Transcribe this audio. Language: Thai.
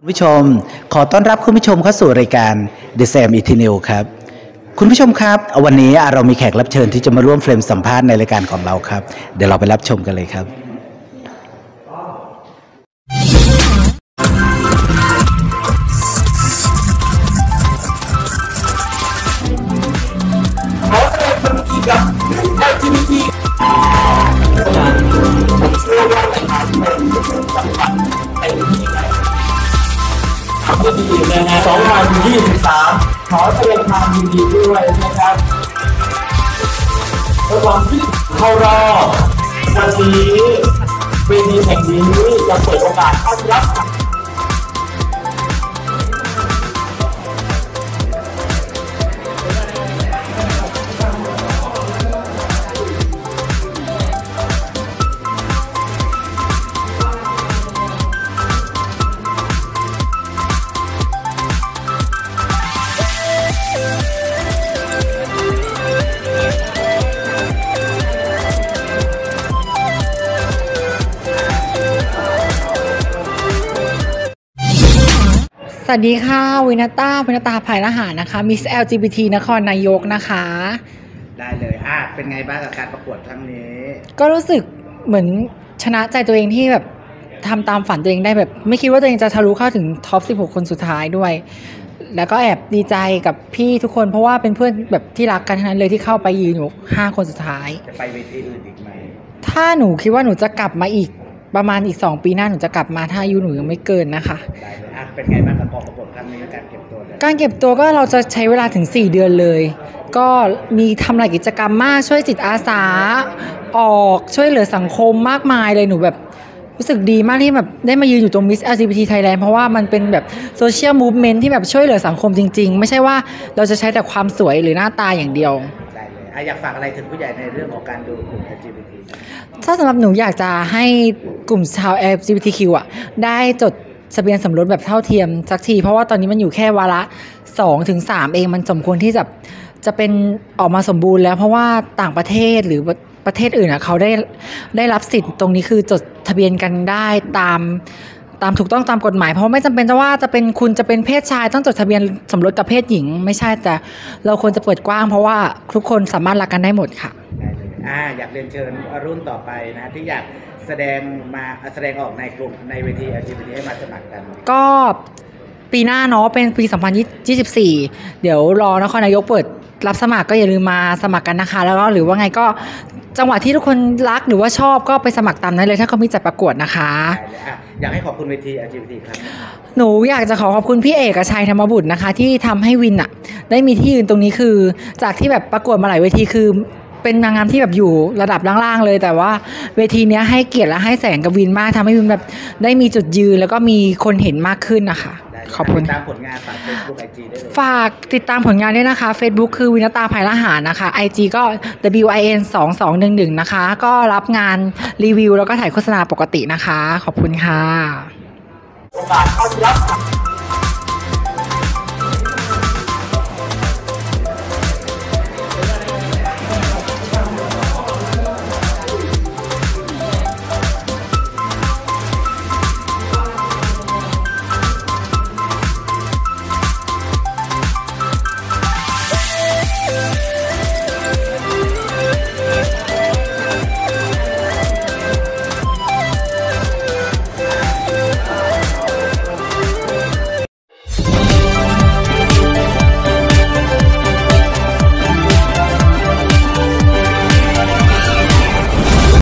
คุณผู้ชมขอต้อนรับคุณผู้ชมเข้าสู่รายการ The Sam Eternal ครับคุณผู้ชมครับวันนี้เรามีแขกรับเชิญที่จะมาร่วมเฟรมสัมภาษณ์ในรายการของเราครับเดี๋ยวเราไปรับชมกันเลยครับดีนะฮะ2023ขอแสดงความยินดีด้วยนะครับระหว่างที่เข้ารอบวันนี้เวทีแห่งนี้จะเปิดโอกาสต้อนรับสวัสดีค่ะวินตาภายรหานะคะมิส LGBT นครนายกนะคะได้เลยเป็นไงบ้างกับการประกวดครั้งนี้ก็รู้สึกเหมือนชนะใจตัวเองที่แบบทำตามฝันตัวเองได้แบบไม่คิดว่าตัวเองจะทะลุเข้าถึงท็อป16คนสุดท้ายด้วยแล้วก็แอบดีใจกับพี่ทุกคนเพราะว่าเป็นเพื่อนแบบที่รักกันทั้งนั้นเลยที่เข้าไปยืนอยู่5คนสุดท้ายจะไปเวทีอื่นอีกไหมถ้าหนูคิดว่าหนูจะกลับมาอีกประมาณอีก2 ปีหน้าหนูจะกลับมาถ้าอายุหนูยังไม่เกินนะคะได้เลยเป็นไงบ้างกับกองประกวดครั้งนี้การเก็บตัวก็เราจะใช้เวลาถึง4 เดือนเลยก็มีทำหลายกิจกรรมมากช่วยจิตอาสาออกช่วยเหลือสังคมมากมายเลยหนูแบบรู้สึกดีมากที่แบบได้มายืนอยู่ตรง Miss LGBT Thailand เพราะว่ามันเป็นแบบโซเชียลมูฟเมนท์ที่แบบช่วยเหลือสังคมจริงๆไม่ใช่ว่าเราจะใช้แต่ความสวยหรือหน้าตาอย่างเดียวได้เลยอยากฝากอะไรถึงผู้ใหญ่ในเรื่องของการดูกลุ่ม LGBT ถ้าสำหรับหนูอยากจะให้กลุ่มชาว LGBTQ ได้จดทะเบียนสมรสแบบเท่าเทียมสักทีเพราะว่าตอนนี้มันอยู่แค่วาระ 2-3 เองมันสมควรที่จะเป็นออกมาสมบูรณ์แล้วเพราะว่าต่างประเทศหรือประเทศอื่นเขาได้รับสิทธิ์ตรงนี้คือจดทะเบียนกันได้ตามถูกต้องตามกฎหมายเพราะไม่จำเป็นว่าจะเป็นคุณจะเป็นเพศชายต้องจดทะเบียนสมรสกับเพศหญิงไม่ใช่แต่เราควรจะเปิดกว้างเพราะว่าทุกคนสามารถรักกันได้หมดค่ะอยากเรียนเชิญรุ่นต่อไปนะที่อยากแสดงออกในกลุ่มในเวที LGBT ให้มาสมัครกันก็ปีหน้าเนาะเป็นปี 2024เดี๋ยวรอนครนายกเปิดรับสมัครก็อย่าลืมมาสมัครกันนะคะแล้วก็หรือว่าไงก็จังหวะที่ทุกคนรักหรือว่าชอบก็ไปสมัครตามนั้นเลยถ้าเขามีจัดประกวดนะคะอยากให้ขอบคุณเวที LGBT ครับหนูอยากจะขอบคุณพี่เอกชัยธรรมบุตรนะคะที่ทำให้วินได้มีที่ยืนตรงนี้คือจากที่แบบประกวดมาหลายเวทีคือเป็นนางงามที่แบบอยู่ระดับล่างๆเลยแต่ว่าเวทีนี้ให้เกียรติและให้แสงกับวินมากทำให้วินแบบได้มีจุดยืนแล้วก็มีคนเห็นมากขึ้นนะคะขอบคุณติดตามผลงานฝาก Facebook IG ได้เลยฝากติดตามผลงานด้วยนะคะ Facebook คือวินตาภายรหานะคะ IG ก็ WIN2211 นะคะก็รับงานรีวิวแล้วก็ถ่ายโฆษณาปกตินะคะขอบคุณค่ะโอกาสต้อนรับ